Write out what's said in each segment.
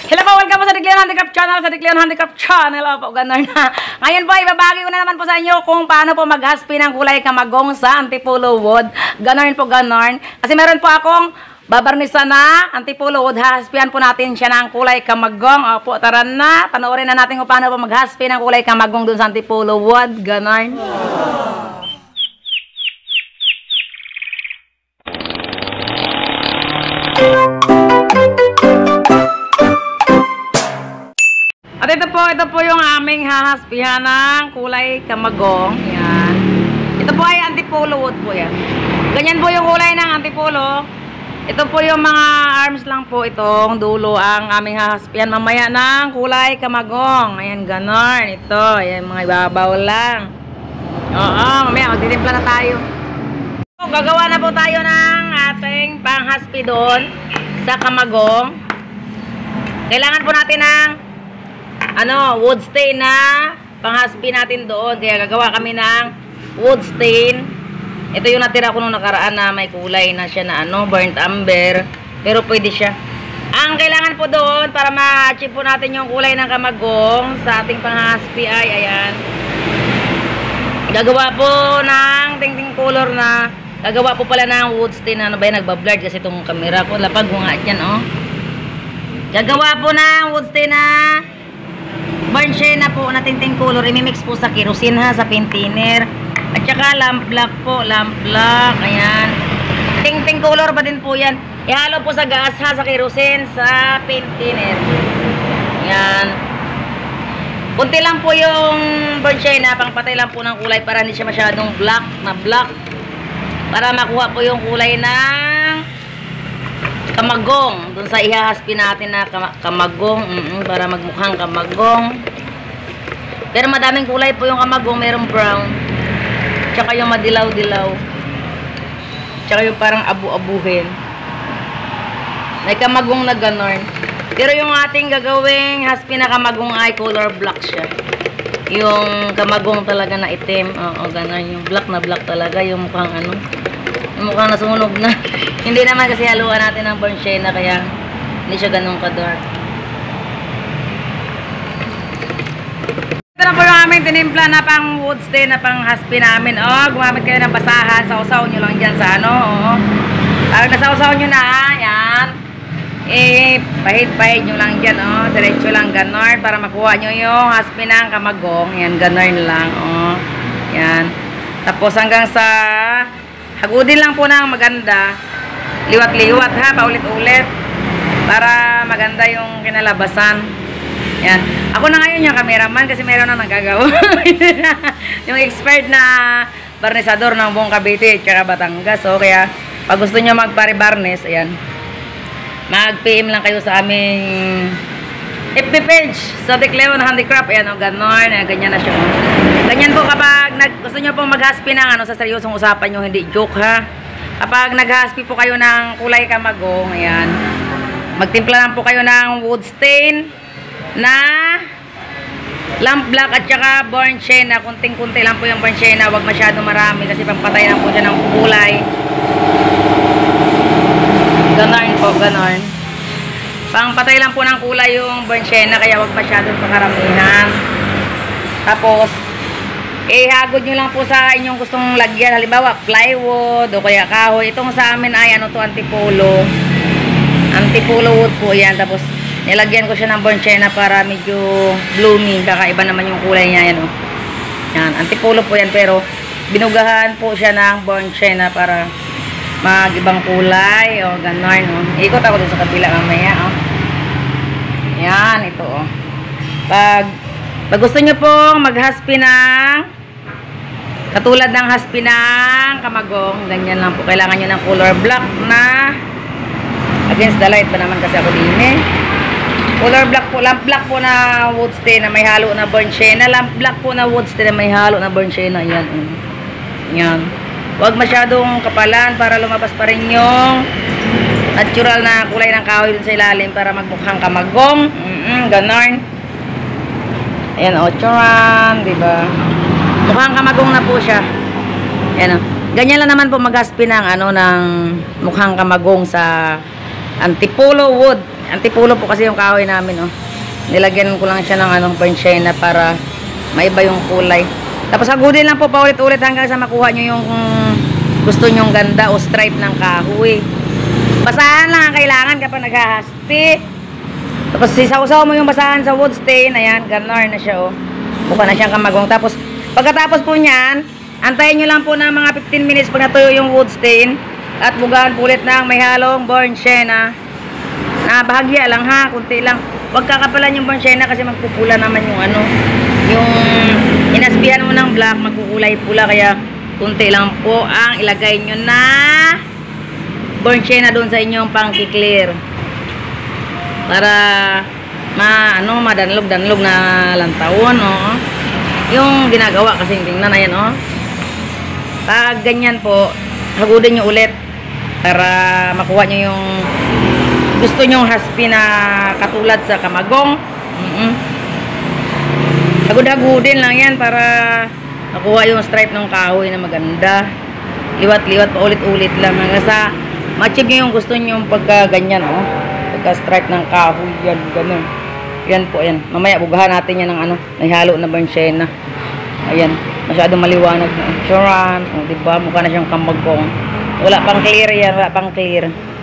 Hello po, welcome po sa Dick Leon Handicraft Channel, sa Dick Leon Handicraft Channel. Hello po, ganun na. Ngayon po, ibabagi ko na naman po sa inyo kung paano po maghaspi ng kulay kamagong sa Antipolo wood. Ganun po, ganun. Kasi meron po akong babarnisa na Antipolo wood. Hahaspihan po natin siya ng kulay kamagong. Opo, tara na. Panoorin na natin kung paano po maghaspi ng kulay kamagong dun sa Antipolo wood. Ganun. At ito po yung aming hahaspihan ng kulay kamagong. Yan. Ito po ay Antipolo wood po yan. Ganyan po yung kulay ng Antipolo. Ito po yung mga arms lang po itong dulo ang aming hahaspihan mamaya ng kulay kamagong. Ayan, ganon. Ito, ayan, mga ibabaw lang. Oo, mamaya magtitimpla na tayo. Gagawa na po tayo ng ating panghaspi doon sa kamagong. Kailangan po natin ng wood stain na panghaspi natin doon. Kaya gagawa kami ng wood stain. Ito yung natira ko nung nakaraan na may kulay na siya na burnt amber. Pero pwede siya. Ang kailangan po doon para ma-achieve po natin yung kulay ng kamagong sa ating panghaspi ay ayan. Gagawa po ng tingting color na gagawa po pala ng wood stain. Ano ba yan? Nagbablurred kasi itong camera ko. Lapag ko nga dyan, oh. Gagawa po ng wood stain na burnt sienna po na tinting color. Imimix po sa kerosene ha, sa paint thinner. At saka lamp black po, lamp black. Ayan. Tinting color pa din po yan. Ihalo po sa gas ha, sa kerosene, sa paint thinner. Ayan. Kunti lang po yung burnt sienna, pangpatay lang po ng kulay para hindi siya masyadong black na black. Para makuha po yung kulay ng kamagong dun sa ihahaspi natin na kamagong, para magmukhang kamagong. Pero madaming kulay po yung kamagong. Merong brown, tsaka yung madilaw-dilaw, tsaka yung parang abu-abuhin. May kamagong na ganon. Pero yung ating gagawing haspi na kamagong ay color black siya. Yung kamagong talaga na itim. Oo, ganon. Yung black na black talaga. Yung mukhang mukhang nasunog na. Hindi naman kasi haluan natin ng burnt sienna kaya hindi siya ganun ka-dark. Ito na po yung aming tinimpla na pang wood stain na pang haspi namin. Gumamit kayo ng basahan. Sausaw nyo lang dyan sa Pag nasausaw nyo na, yan. Pahid-pahid nyo lang dyan. Diretso lang ganon para makuha nyo yung haspi ng kamagong. Yan, ganon lang. Yan. Tapos hanggang sa hagudin lang po ng maganda. Liwat-liwat ha, paulit-ulit. Para maganda yung kinalabasan. Yan. Ako na ngayon yung cameraman kasi meron na nagagawa. Yung expert na barnisador ng buong Cavite at saka Batangas. So, kaya pag gusto nyo magpare-barnes, ayan. Mag-PM lang kayo sa aming FB page sa Dick Leon Handicraft. Ayan, ganon. Ganyan na siya. Ganyan po kapag gusto nyo pong maghaspi ng sa seryosong usapan nyo, hindi joke ha. Kapag naghaspi po kayo ng kulay kamagong, ayan, magtimpla lang po kayo ng wood stain na lamp black at saka burnt sienna. Kunting-kunti lang po yung burnt sienna, huwag masyado marami kasi pampatay lang po siya ng kulay. Ganon po, ganon. Pangpatay lang po ng kulay yung burnt sienna kaya huwag masyado pakaramihan. Tapos hagod nyo lang po sa inyong gustong lagyan. Halimbawa, plywood o kaya kahoy. Itong sa amin ay Antipolo. Antipolo wood po yan. Tapos, nilagyan ko siya ng burnt sienna para medyo blooming. Kakaiba naman yung kulay niya. Yan, yan, Antipolo po yan. Pero, binugahan po siya ng burnt sienna para mag-ibang kulay. O, ganon. Ikot ako dun sa kabila mamaya. Yan, ito. Pag gusto nyo pong maghaspi ng katulad ng haspi ng kamagong, ganyan lang po. Kailangan nyo ng color black na against the light pa naman kasi ako din color black po, lamp black po na wood stain na may halo na burnt sienna. Lamp black po na wood stain na may halo na burnt sienna. Yan. Yan. Huwag masyadong kapalan para lumabas pa rin yung natural na kulay ng kahoy dun sa ilalim para magmukhang kamagong. Ganon. Ayan, ochoran, diba? Mukhang kamagong na po siya. Ayan, ganyan lang naman po maghaspi ng ng mukhang kamagong sa Antipolo wood. Antipulo po kasi yung kahoy namin, oh. Nilagyan ko lang siya ng burnt sienna para maiba yung kulay. Tapos hagudin lang po paulit-ulit hanggang sa makuha nyo yung gusto nyong ganda o stripe ng kahoy. Basahan lang ang kailangan kapag naghahaspi. Tapos sisawsaw mo yung basahan sa wood stain. Ayan, ganar na siya, oh. Buka na siyang kamagong. Tapos pagkatapos po niyan, antayin nyo lang po ng mga 15 minutes pag natuyo yung wood stain. At bugahan po ulit ng may halong burnt sienna. Bahagya lang ha, kunti lang. Huwag kakapalan yung burnt sienna kasi magpupula naman yung yung inasbihan mo ng black, magkukulay pula, kaya kunti lang po ang ilagay nyo na burnt sienna doon sa inyong pang-clear para madanlog na lantawon, oh. Yung ginagawa kasi tingnan, ayan, oh. Pag ganyan po, hagudin nyo ulit para makuha nyo yung gusto nyong haspi na katulad sa kamagong. Hagud-hagudin lang yan para makuha yung stripe ng kahoy na maganda. Liwat-liwat pa ulit-ulit lang hanggang sa ma-achieve nyo yung gusto nyong pagka ganyan, oh. Pagka stripe ng kahoy, yan, ganun. Yan po, yan. Mamaya bugahan natin yan ng nahihalo na burnt sienna. Ayan, masyadong maliwanag na insurance, oh, diba? Mukha na siyang kamagong. Wala pang clear yan, wala pang clear.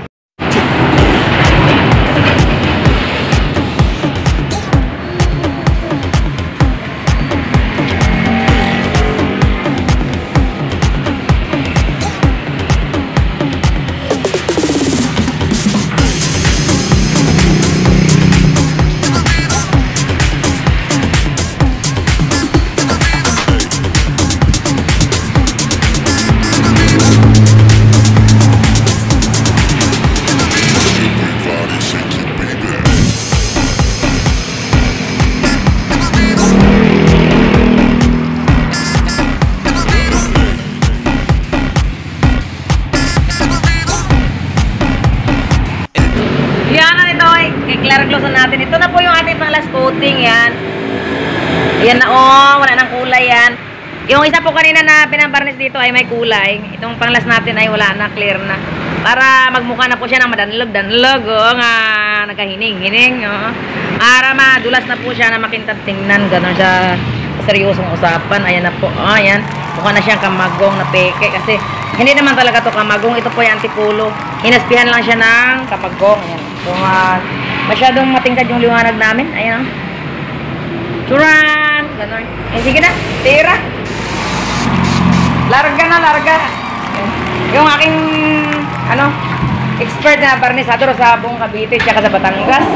Close natin. Ito na po yung ating pang last coating, yan. Yan na, oh, wala nang kulay yan. Yung isa po kanina na pinabarnis dito ay may kulay. Itong pang last natin ay wala na, clear na. Para magmukha na po siya ng madanlog, oh, nga nagkahining-hining, oh. Para madulas na po siya na makintab tingnan, gano'n siya seryosong usapan. Ayan na po, oh, ayan. Mukha na siyang kamagong na peke kasi hindi naman talaga to kamagong. Ito po yung antipulo. Hinaspihan lang siya ng kamagong. Ayan. So, masyadong matingkad yung liwanag namin. Ayan, oh. Churan! Ganon. Eh, sige na. Tira. Larga na, larga. Yung aking, expert na barnisador sa buong Cavite, tsaka sa Batangas.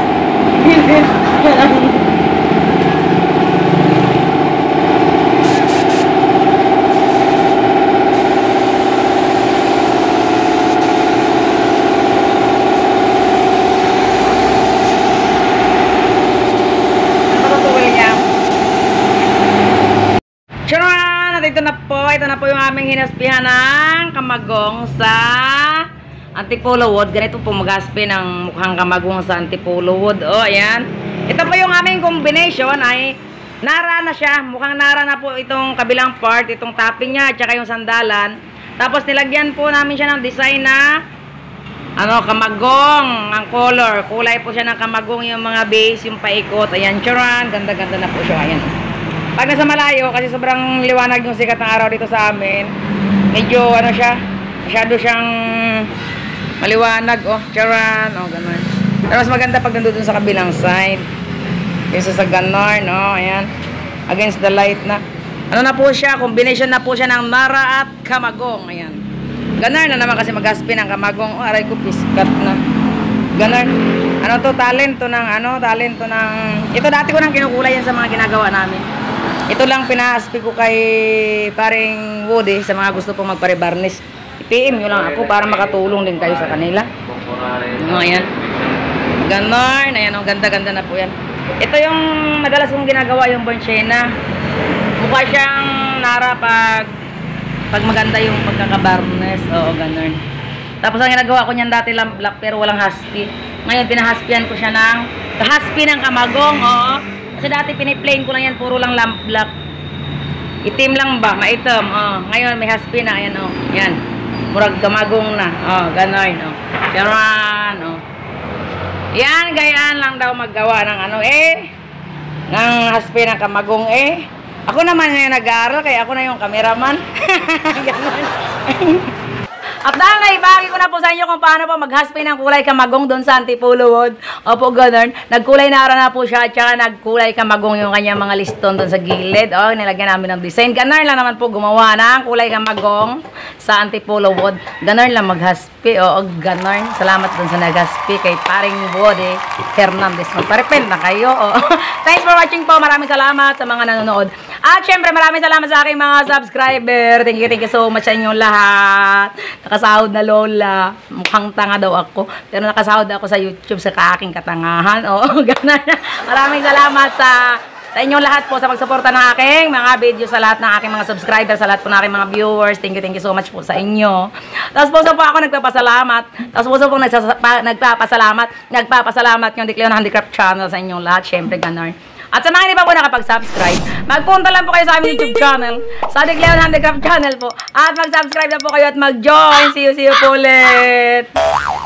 Ito na po yung aming hinaspihan ng kamagong sa Antipolo wood. Ganito po magaspi ng mukhang kamagong sa Antipolo wood. Oh, ayan. Ito po yung aming combination ay nara na siya. Mukhang nara na po itong kabilang part, itong topping niya, at saka yung sandalan. Tapos nilagyan po namin siya ng design na kamagong ang color. Kulay po siya ng kamagong, yung mga base, yung paikot. Ayan, churan. Ganda-ganda na po siya. Ayan. Pag nasa malayo, kasi sobrang liwanag yung sikat ng araw dito sa amin, medyo masyado siyang maliwanag, oh, charan, oh, gano'n. Pero mas maganda pag nandun sa kabilang side. Yung sa ganon, oh, ayan. Against the light na. Na po siya, combination na po siya ng nara at kamagong, ayan. Ganon na naman kasi mag-aspin ng kamagong. Oh, aray ko, piskat na. Ganon. Talento ng, ito dati ko nang kinukulay yan sa mga ginagawa namin. Ito lang pinaaspi ko kay paring Woody sa mga gusto pong magpare-varnish. I-PM nyo lang ako para makatulong din kayo sa kanila. O, ayan. Ganon. Ayan, o, ganda-ganda na po yan. Ito yung madalas kong ginagawa, yung burnt sienna. Mukha siyang nara pag maganda yung pagkaka-varnish. Oo, ganon. Tapos ang ginagawa ko niyan dati lang black pero walang husky. Ngayon pinahaspian ko siya ng husky ng kamagong, oo. Kasi dati piniplain ko lang yan, puro lang lamp black. Itim lang ba? Maitim. Oh. Ngayon may husky na. Ayan, oh. Yan. Murag kamagong na. Oh, gano'n. Oh. Charan. Oh. Yan, gayaan lang daw maggawa ng ano ng haspi ng kamagong Ako naman yung nag-aaral, kaya ako na yung cameraman. Ganon. At dahil naibagi ko na po sa inyo kung paano po maghaspi ng kulay kamagong doon sa Antipolo Wood. Opo, ganun. Nagkulay na na po siya, at saka nagkulay kamagong yung kanyang mga liston doon sa gilid. Nilagyan namin ng design. Ganun lang naman po gumawa ng kulay kamagong sa Antipolo Wood. Ganun lang maghaspi. Ganun. Salamat doon sa naghaspi kay paring Woody Hernandez. Magparepend na kayo. Thanks for watching po. Maraming salamat sa mga nanonood. At syempre, maraming salamat sa aking mga subscriber. Thank you so much sa inyong lahat. Nakasahod na lola. Mukhang tanga daw ako. Pero nakasahod ako sa YouTube sa aking katangahan. Ganun. Maraming salamat sa inyong lahat po sa pagsuporta ng aking mga video, sa lahat ng aking mga subscribers, sa lahat po ng aking mga viewers. Thank you so much po sa inyo. Tapos po ako nagpapasalamat. Tapos po nagpapasalamat yung Dick Leon Handicraft Channel sa inyong lahat. Syempre, ganun. At sa mga hindi pa po nakapag-subscribe, magpunta lang po kayo sa aming YouTube channel, sa Dick Leon Handicraft Channel po. At mag-subscribe na po kayo at mag-join. See you po ulit.